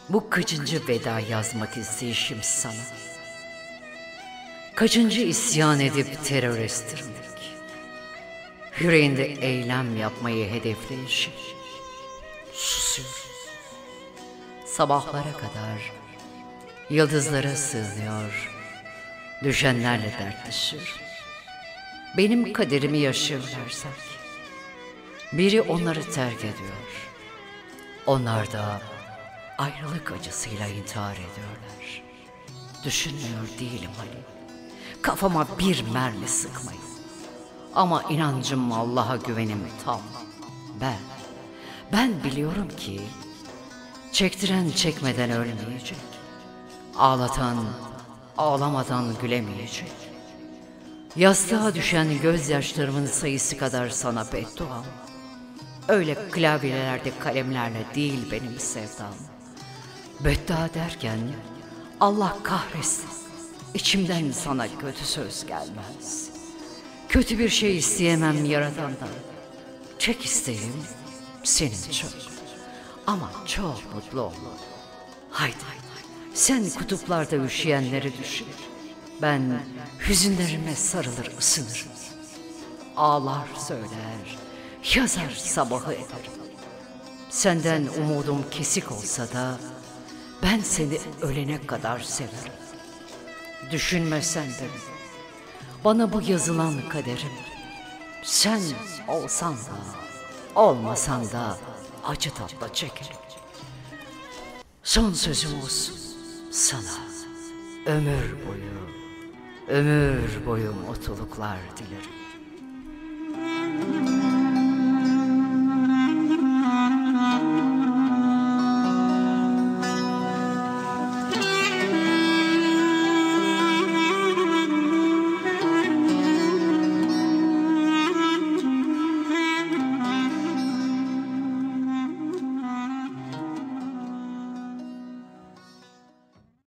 Bu kaçıncı veda yazmak isteyişim sana? Kaçıncı isyan edip terör estirmek? Yüreğinde eylem yapmayı hedefleyişim. Susuyorum. Sabahlara kadar yıldızlara sığınıyor, düşenlerle dertleşiyorum. Benim kaderimi yaşıyorlar sanki. Biri onları terk ediyor. Onlar da ayrılık acısıyla intihar ediyorlar. Düşünmüyor değilim Ali. Kafama bir mermi sıkmayın. Ama inancım, Allah'a güvenim tam. Ben biliyorum ki çektiren çekmeden ölmeyecek. Ağlatan ağlamadan gülemeyecek. Yastığa düşen gözyaşlarımın sayısı kadar sana bedduam. Öyle klavyelerde kalemlerle değil benim sevdam. Beddua derken Allah kahretsin, içimden sana kötü söz gelmez. Kötü bir şey isteyemem Yaradan'dan. Tek isteğim senin çok. Ama çok mutlu ol. Haydi sen kutuplarda üşüyenleri düşün. Ben hüzünlerime sarılır ısınırım. Ağlar söyler, yazar sabahı ederim. Senden umudum kesik olsa da ben seni ölene kadar severim. Düşünmesen de bana bu yazılan kaderim. Sen olsan da olmasan da acı tatlı çekerim. Son sözüm olsun sana. Ömür boyu mutluluklar dilerim.